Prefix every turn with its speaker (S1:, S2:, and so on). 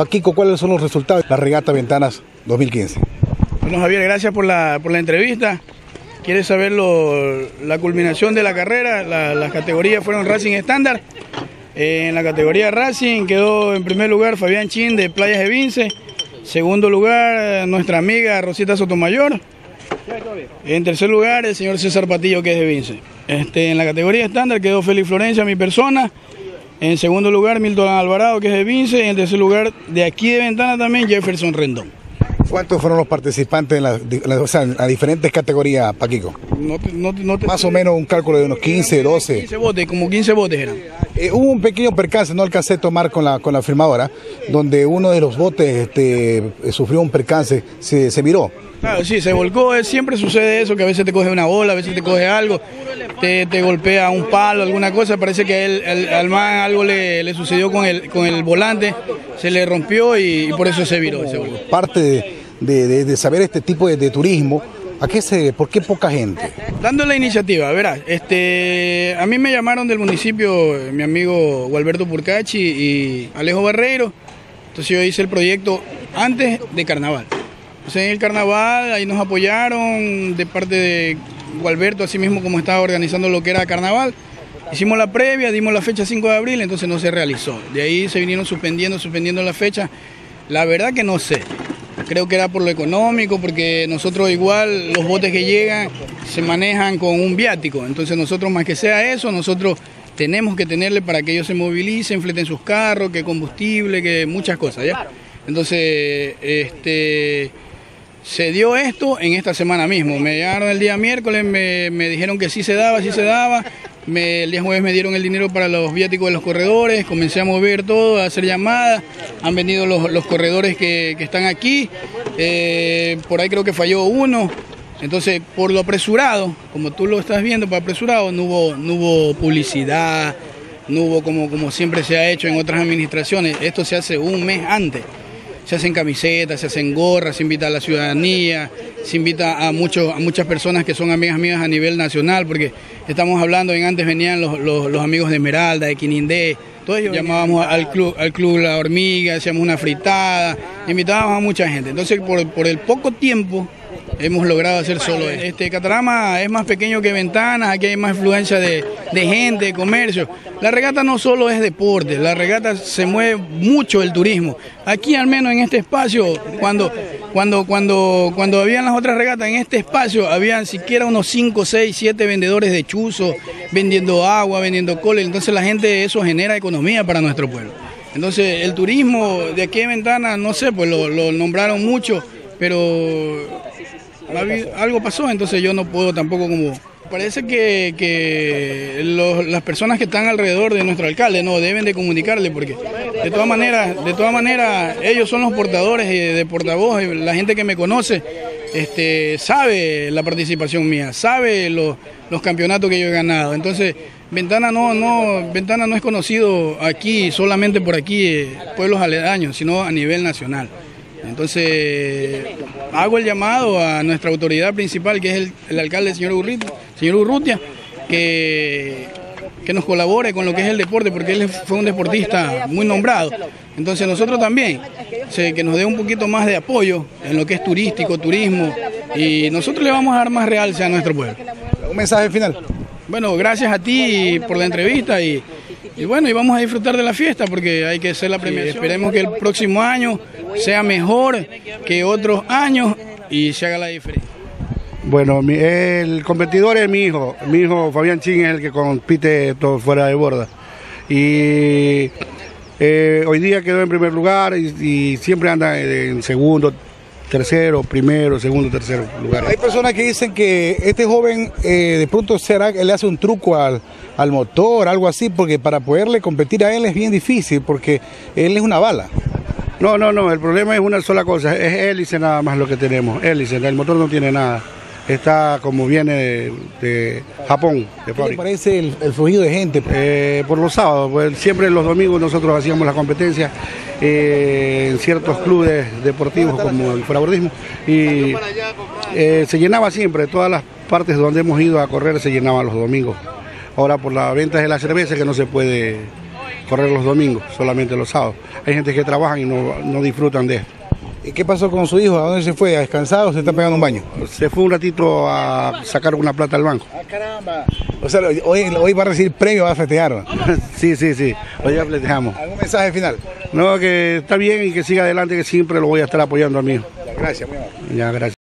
S1: Paquico, ¿cuáles son los resultados de la regata Ventanas 2015?
S2: Bueno, Javier, gracias por la entrevista. ¿Quieres saber la culminación de la carrera? Las categorías fueron Racing estándar. En la categoría Racing quedó en primer lugar Fabián Chin de Playas de Vince. Segundo lugar, nuestra amiga Rosita Sotomayor. En tercer lugar, el señor César Patillo, que es de Vince. En la categoría estándar quedó Félix Florencia, mi persona. En segundo lugar, Milton Alvarado, que es de Vince. Y en tercer lugar, de aquí de Ventana también, Jefferson Rendón.
S1: ¿Cuántos fueron los participantes en las diferentes categorías, Paquico? Más o menos un cálculo de unos 15, 12.
S2: 15 botes, como 15 botes eran.
S1: Hubo un pequeño percance, no alcancé a tomar con la firmadora, donde uno de los botes sufrió un percance, se viró.
S2: Claro, sí, se volcó, siempre sucede eso, que a veces te coge una bola, a veces te coge algo, te golpea un palo, alguna cosa, parece que al man algo le sucedió con el volante, se le rompió y por eso se viró.
S1: Parte de saber este tipo de turismo, ¿por qué poca gente?
S2: Dando la iniciativa, verás, a mí me llamaron del municipio mi amigo Gualberto Purcachi y Alejo Barreiro, entonces yo hice el proyecto antes de carnaval. Entonces en el carnaval ahí nos apoyaron de parte de Gualberto, así mismo como estaba organizando lo que era carnaval. Hicimos la previa, dimos la fecha 5 de abril, entonces no se realizó. De ahí se vinieron suspendiendo la fecha. La verdad que no sé. Creo que era por lo económico, porque nosotros igual los botes que llegan se manejan con un viático. Entonces nosotros, más que sea eso, nosotros tenemos que tenerle para que ellos se movilicen, fleten sus carros, que combustible, que muchas cosas, ¿ya? Entonces, se dio esto en esta semana mismo. Me llegaron el día miércoles, me dijeron que sí se daba. El día jueves me dieron el dinero para los viáticos de los corredores, comencé a mover todo, a hacer llamadas, han venido los corredores que están aquí, por ahí creo que falló uno, entonces por lo apresurado, como tú lo estás viendo, por apresurado no hubo publicidad, no hubo como siempre se ha hecho en otras administraciones, esto se hace un mes antes. Se hacen camisetas, se hacen gorras, se invita a la ciudadanía, se invita a muchas personas que son amigas mías a nivel nacional, porque estamos hablando, antes venían los amigos de Esmeralda, de Quinindé, todos ellos llamábamos al club La Hormiga, hacíamos una fritada, invitábamos a mucha gente. Entonces por el poco tiempo hemos logrado hacer solo esto. Catarama es más pequeño que Ventanas, aquí hay más influencia de gente, de comercio. La regata no solo es deporte, la regata se mueve mucho el turismo. Aquí al menos en este espacio, cuando habían las otras regatas, en este espacio habían siquiera unos 5, 6, 7 vendedores de chuzos, vendiendo agua, vendiendo cola, entonces la gente, eso genera economía para nuestro pueblo. Entonces el turismo de aquí en Ventanas, no sé, pues lo nombraron mucho, pero algo pasó, entonces yo no puedo tampoco como... Parece que las personas que están alrededor de nuestro alcalde no deben de comunicarle, porque de todas maneras ellos son los portadores de portavoz, la gente que me conoce sabe la participación mía, sabe los campeonatos que yo he ganado, entonces Ventana no es conocido aquí, solamente por aquí, pueblos aledaños, sino a nivel nacional. Entonces hago el llamado a nuestra autoridad principal, que es el alcalde, señor Urrutia, que nos colabore con lo que es el deporte, porque él fue un deportista muy nombrado. Entonces nosotros también, que nos dé un poquito más de apoyo en lo que es turismo, y nosotros le vamos a dar más realce a nuestro pueblo.
S1: ¿Un mensaje final?
S2: Bueno, gracias a ti por la entrevista y bueno, y vamos a disfrutar de la fiesta porque hay que hacer la premiación. Esperemos que el próximo año sea mejor que otros años y se haga la diferencia.
S3: Bueno, el competidor es mi hijo Fabián Chin es el que compite todo fuera de borda. Y hoy día quedó en primer lugar y siempre anda en segundo, tercero, primero, segundo, tercero lugar.
S1: Hay personas que dicen que este joven de pronto le hace un truco al motor, algo así, porque para poderle competir a él es bien difícil, porque él es una bala.
S3: No, el problema es una sola cosa, es hélice nada más lo que tenemos, hélice, el motor no tiene nada. Está como viene de Japón, de fábrica.
S1: ¿Qué le parece el fluido de gente?
S3: Por los sábados, pues siempre los domingos nosotros hacíamos la competencia en ciertos clubes deportivos como el forabordismo y se llenaba siempre, todas las partes donde hemos ido a correr se llenaban los domingos. Ahora por la venta de la cerveza que no se puede correr los domingos, solamente los sábados. Hay gente que trabajan y no disfrutan de esto.
S1: ¿Y qué pasó con su hijo? ¿A dónde se fue? ¿A descansar o se está pegando un baño?
S3: Se fue un ratito a sacar una plata al banco.
S1: ¡Ah, caramba! O sea, hoy va a recibir premio, va a festejar.
S3: Sí, hoy ya festejamos.
S1: ¿Algún mensaje final?
S3: No, que está bien y que siga adelante, que siempre lo voy a estar apoyando a mi hijo.
S1: Gracias, muy amable.
S3: Ya, gracias.